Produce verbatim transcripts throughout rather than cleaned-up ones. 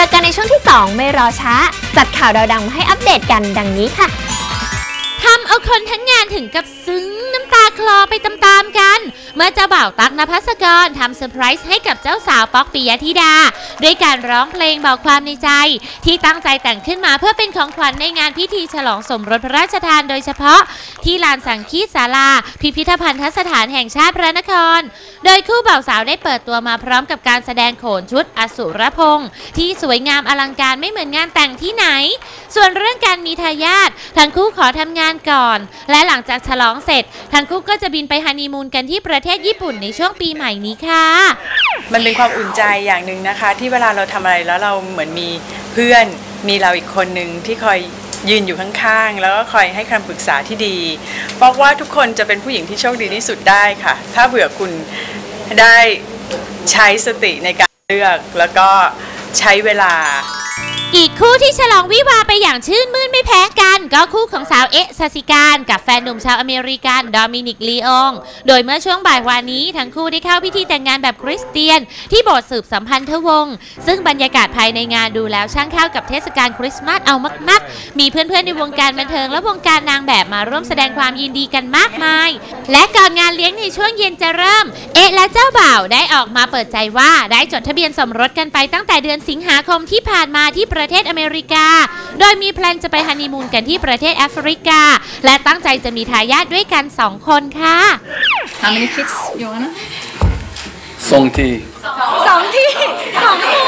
อกันในช่วงที่สองไม่รอช้าจัดข่าวดาวดังมาให้อัปเดตกันดังนี้ค่ะทำเอาคนทั้งงานถึงกับซึ้งน้ำตาคลอไปตามๆกันเมื่อเจ้าบ่าวตั๊กนภัสกรทำเซอร์ไพรส์ให้กับเจ้าสาวป๊อกปิยธิดาด้วยการร้องเพลงบอกความในใจที่ตั้งใจแต่งขึ้นมาเพื่อเป็นของขวัญในงานพิธีฉลองสมรสพระราชทานโดยเฉพาะที่ลานสังคีตศาลาพิพิธภัณฑสถานแห่งชาติพระนครโดยคู่บ่าวสาวได้เปิดตัวมาพร้อมกับการแสดงโขนชุดอสุรพงษ์ที่สวยงามอลังการไม่เหมือนงานแต่งที่ไหนส่วนเรื่องการมีทายาททั้งคู่ขอทำงานก่อนและหลังจากฉลองเสร็จทั้งคู่ก็จะบินไปฮันนีมูนกันที่ประเทศญี่ปุ่นในช่วงปีใหม่นี้ค่ะมันเป็นความอุ่นใจอย่างหนึ่งนะคะที่เวลาเราทำอะไรแล้วเราเหมือนมีเพื่อนมีเราอีกคนหนึ่งที่คอยยืนอยู่ข้างๆแล้วก็คอยให้คำปรึกษาที่ดีเพราะว่าทุกคนจะเป็นผู้หญิงที่โชคดีที่สุดได้ค่ะถ้าเผื่อคุณได้ใช้สติในการเลือกแล้วก็ใช้เวลาอีกคู่ที่ฉลองวิวาไปอย่างชื่นมื่นไม่แพ้กันก็คู่ของสาวเอ๊ะซาซิการกับแฟนหนุ่มชาวอเมริกันโดมินิกลีองโดยเมื่อช่วงบ่ายวานนี้ทั้งคู่ได้เข้าพิธีแต่งงานแบบคริสเตียนที่โบสถ์สืบสัมพันธวงศ์ซึ่งบรรยากาศภายในงานดูแล้วช่างเข้ากับเทศกาลคริสต์มาสเอามากๆมีเพื่อนๆในวงการบันเทิงและวงการนางแบบมาร่วมแสดงความยินดีกันมากมายและก่อนงานเลี้ยงในช่วงเย็นจะเริ่มเอ๊ะและเจ้าบ่าวได้ออกมาเปิดใจว่าได้จดทะเบียนสมรสกันไปตั้งแต่เดือนสิงหาคมที่ผ่านมาที่ประเทศอเมริกาโดยมีแพลนจะไปฮันนีมูนกันที่ประเทศแอฟริกาและตั้งใจจะมีทายาทด้วยกันสองคนค่ะ How many kids you wanna สองที่สองที่สองคน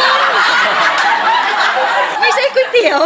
ไม่ใช่ก๋วยเตี๋ยว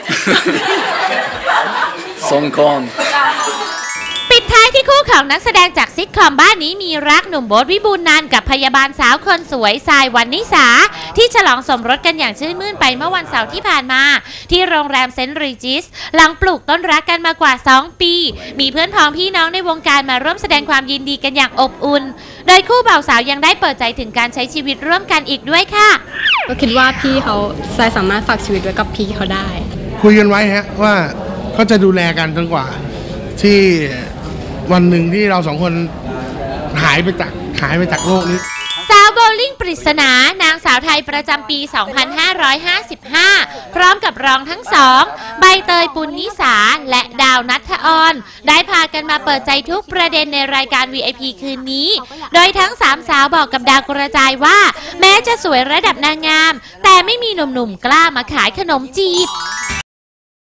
สองคนปิดท้ายที่คู่ของนักแสดงจากซิทคอมบ้านนี้มีรักหนุ่มโบ๊ทวิบูลย์นันท์กับพยาบาลสาวคนสวยทรายวรรณิสาที่ฉลองสมรสกันอย่างชื่นมื่นไปเมื่อวันเสาร์ที่ผ่านมาที่โรงแรมเซนต์รีจิสหลังปลูกต้นรักกันมากว่าสองปีมีเพื่อนพ้องพี่น้องในวงการมาร่วมแสดงความยินดีกันอย่างอบอุ่นโดยคู่บ่าวสาวยังได้เปิดใจถึงการใช้ชีวิตร่วมกันอีกด้วยค่ะก็คิดว่าพี่เขาสายสามารถฝากชีวิตไว้กับพี่เขาได้คุยกันไว้ฮะว่าเขาจะดูแลกันจนกว่าที่วันหนึ่งที่เราสองคนหายไปจากหายไปจากโลกนี้สาวโบลิ่งปริศนานางสาวไทยประจำปี สองพันห้าร้อยห้าสิบห้า พร้อมกับรองทั้งสองใบเตยปุณณิสาและดาวนัทธออนได้พากันมาเปิดใจทุกประเด็นในรายการ วี ไอ พี คืนนี้โดยทั้งสามสาวบอกกับดาวกระจายว่าแม้จะสวยระดับนางงามแต่ไม่มีหนุ่มๆกล้ามาขายขนมจีบ